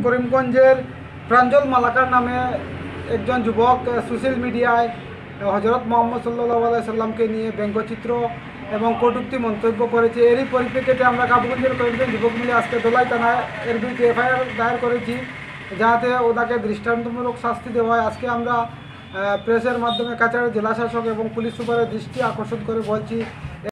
করিমগঞ্জের প্রাঞ্জল মালাকার নামে একজন যুবক সোশ্যাল মিডিয়ায় হজরত মোহাম্মদ সাল্লাল্লাহু আলাইহি সাল্লামকে নিয়ে ব্যঙ্গচিত্র এবং কটূক্তি মন্তব্য করেছে। এরই পরিপ্রেক্ষিতে আমরা কাবুগঞ্জের কয়েকজন যুবক মিলে আজকে দোলাই থানায় এর বিরুদ্ধে এফআইআর দায়ের করেছি, যাতে ওনাকে দৃষ্টান্তমূলক শাস্তি দেওয়া হয়। আজকে আমরা প্রেসের মাধ্যমে কাছাড় জেলা শাসক এবং পুলিশ সুপারের দৃষ্টি আকর্ষণ করে বলছি